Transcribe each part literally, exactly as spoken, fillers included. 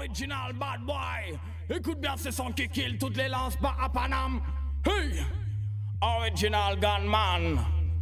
Original bad boy. Écoute bien ce son qui kill toutes les lances bas à Paname. Hey, Original gunman.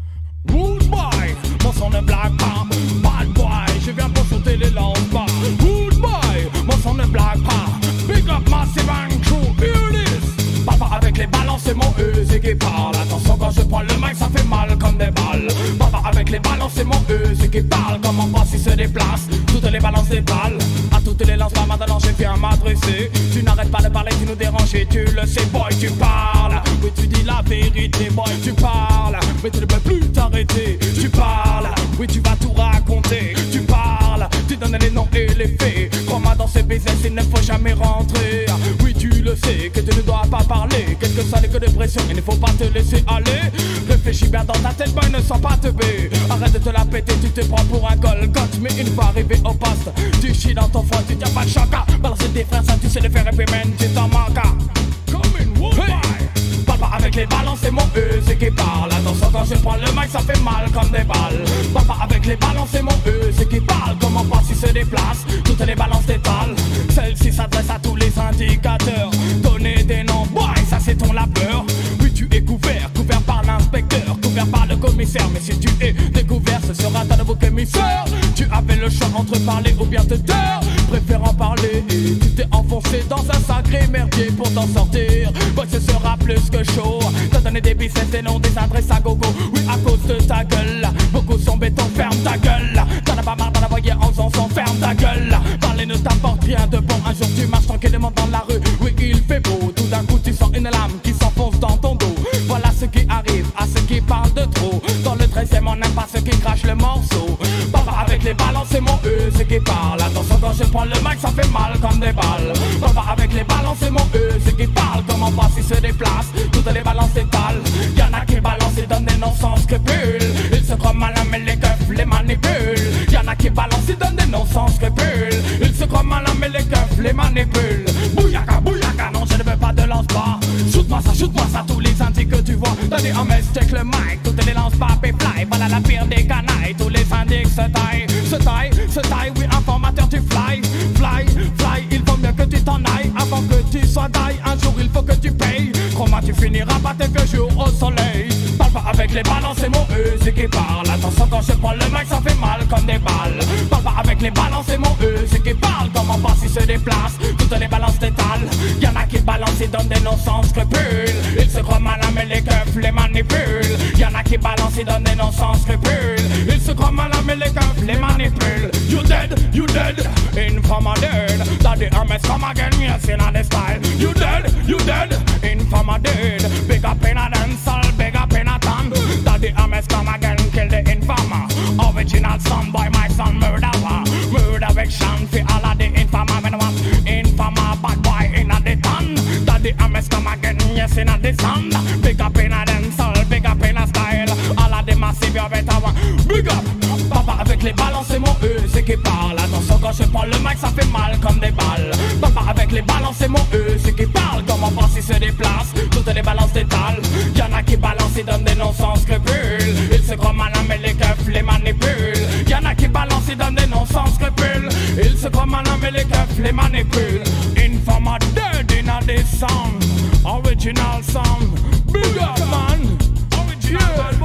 Rude boy, mon son ne blague pas. Bad boy, je viens pour sauter les lances bas. Rude boy, mon son ne blague pas. Big up Massive and Crew, hear this. Parle pas avec les ballons, c'est mon E, c'est qui parle. Attention quand je prends le mic, ça fait mal comme des balles. Parle pas avec les ballons, c'est mon E, c'est qui parle. Comment pas s'il se déplace, toutes les balances des balles. À toutes les lances, pas maintenant je viens m'adresser. Tu n'arrêtes pas de parler, tu nous déranges et tu le sais, boy, tu parles. Oui, tu dis la vérité, boy, tu parles. Mais tu ne peux plus t'arrêter, tu parles. Oui, tu vas tout raconter, tu parles. Tu donnes les noms et les faits. Crois-moi, dans ce business, il ne faut jamais rentrer. Oui, tu le sais, que tu ne dois pas parler. Quel que soit les coups de pression, il ne faut pas te laisser aller. Réfléchis bien dans ta tête, boy, ne sois pas teubé. Arrête de te la péter, tu te prends pour un Golgoth. Mais une fois arrivé au poste, tu chies dans ton foie, tu tiens pas le chaka. Balancer tes frères, ça tu sais le faire et puis même tu t'en manques. Comme une wood hey. Parle pas avec les ballons, c'est mon E, c'est qui parle. Attention quand je prends le mic, ça fait mal comme des balles. Parle pas avec les ballons, c'est mon E, c'est qui parle. Comment pas s'il se déplace, toutes les balances t'étalent. Celle-ci s'adresse à tous les indicateurs. Donner des noms, boy, ça c'est ton labeur. Oui, tu es couvert, couvert par l'inspecteur, couvert par le commissaire. Mais si tu es découvert, ce sera ta nouveau commissaire. Tu avais le choix entre parler ou bien te taire. Préférant parler et tu t'es enfoncé dans un sacré merdier pour t'en sortir. Boy, ce sera plus que chaud. T'as donné des biceps, des noms, des adresses à gogo. Oui, à cause de ta gueule. Beaucoup sont béton, ferme ta gueule. T'en as pas marre d'en envoyer en faisant son ferme ta gueule. Parler ne t'apporte rien de bon. Un jour tu marches tranquillement dans la rue. Oui, il fait beau. Tout d'un coup tu sens une lame qui s'enfonce dans ton dos. Voilà ce qui arrive à ceux qui parlent de trop. Dans le treizième on n'aime pas ceux qui crachent le morceau. Parle avec les ballons, c'est mon E, c'est qui parle. Attention quand je prends le mic, ça fait mal comme des balles. Parle avec les ballons, c'est mon E, c'est qui parle. Comment pas s'il se déplace, toutes les balances s'étalent. Y'en a qui balancent et donnent des noms sans scrupules. Ils se croient malins mais les keufs les manipulent. Y'en a qui balancent et donnent des noms sans scrupules. Ils se croient malins mais les keufs les manipulent. Bouyaka, bouyaka, non je ne veux pas de lance-pas. Shoot-moi ça, shoot-moi ça, tous les indices que tu vois. Donnez un mess, check le mic, toutes les lance-pas et fly. Voilà la pire des canailles, tous les indices se taillent. Se taille, se taille, oui informateur tu fly. Fly, fly, il vaut mieux que tu t'en ailles. Avant que tu sois die, un jour il faut que tu payes. Crois-moi tu finiras pas tes vieux jours au soleil. Parle pas avec les ballons, c'est mon E, c'est qui parle. Attention quand je prends le mic, ça fait mal comme des balles. Parle pas avec les ballons, c'est mon E, c'est qui parle. Comment pas s'il se déplace, toutes les balances t'étalent. Y'en a qui balancent et donnent des noms sans scrupules. Ils se croient malins mais les keufs les manipulent. Y'en a qui balancent et donnent des noms sans scrupules. Ils se croient malins mais les keufs les manipulent. You dead, you dead, in from a dead. Daddy Hermes come again, yes in a style. You dead, you dead, in from a dead. Big up in a dancehall, big up in a town. Daddy Hermes come again, kill the informer. Original son boy, my son murderer. Murderation for all of the informer. When I want informer, bad boy in a the town. Daddy Hermes come again, yes in a the sound. Big up in a dancehall, big up in a style. All of the massive, you better want. Big up. Papa avec les ballons, c'est mon E, c'est qui parle. Attention quand je prends le mic, ça fait mal comme des balles. Papa avec les ballons, c'est mon E, c'est qui parle. Comment pas s'il se déplace, toutes les balances t'étalent. Y'en a qui balancent et donnent des noms sans scrupules. Ils se croient malins mais les keufs les manipulent. Y'en a qui balancent et donnent des noms sans scrupules. Ils se croient malins mais les keufs les manipulent. Informer dead in a this song. Original song. Big up man. Original. Yeah.